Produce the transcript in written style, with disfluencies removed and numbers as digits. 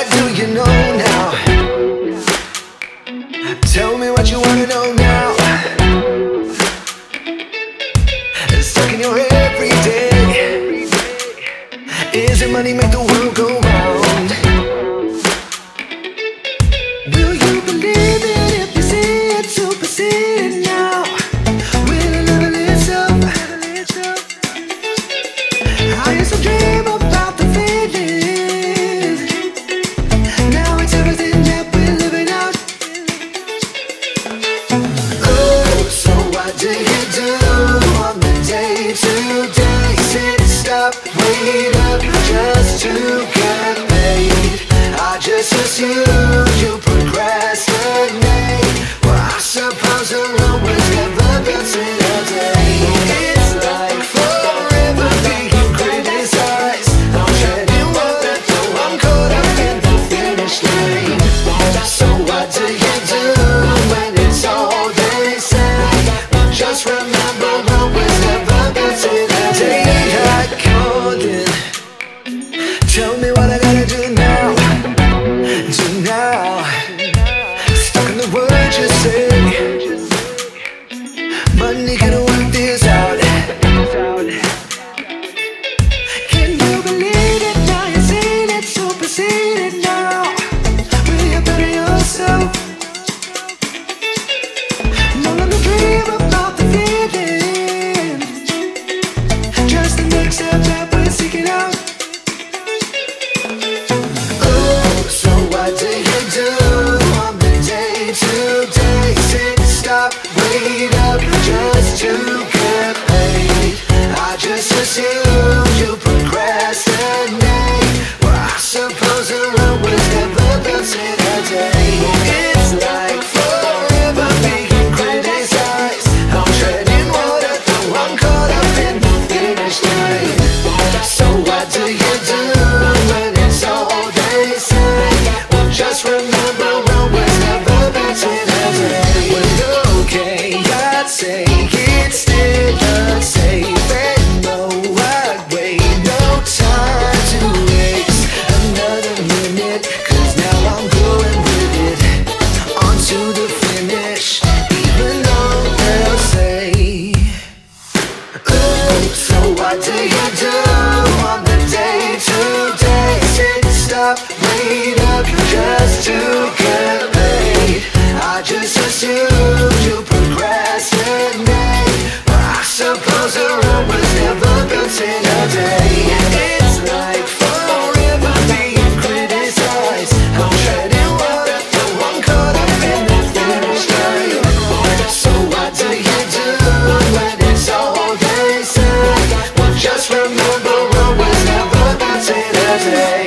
what do you know now? Tell me what you wanna know now. Stuck in your every day. Is it money make the world go round? Will you believe it if you see it supersede it now? Will it never let up? I used to dream about the feeling. Now it's everything that we're living out. Oh, so what do you do on the day to day? Sit, stop, wait up just to get paid. I just assume you procrastinate. Well, I suppose the road was never built in a day. It's like forever being criticized. I'm treading water though I'm caught up in the finish line. So what do you do when it's all they say? Just remember road was never built in a day. I called in. Tell me what I gotta do now. Do now. Stuck in the words you say. Money gonna work this out. Can you believe it? Now you've seen it, supersede it now. Will you better yourself? No longer dream about the feeling. Just the next step that we're seeking out. So what do you do on the day to day? Sit, stop, wait up just to get paid. I just assume you procrastinate. Well, I suppose the road was never built in a day. It's like forever being criticized. I'm treading water though I'm caught up in the finish line. So what do you do when it's all they say? Well, just remember road was never built in a day. Well, okay, I'd say it's still unsafe. And no, I'd wait no time to waste another minute. Cause now I'm going with it on to the finish. Even though they'll say, oh, so what do you do on the day to day? Sit, stop, wait up just to get paid. I just assume you procrastinate. Well, I suppose the road was never built in a day. It's like forever being criticized. I'm treading water though I'm caught up in the finish line. So what do you do when it's all they say? Well, just remember road was never built in a day.